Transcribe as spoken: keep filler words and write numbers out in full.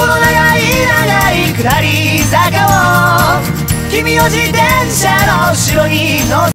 この長い長い下り坂を君を自転車の後ろに乗せ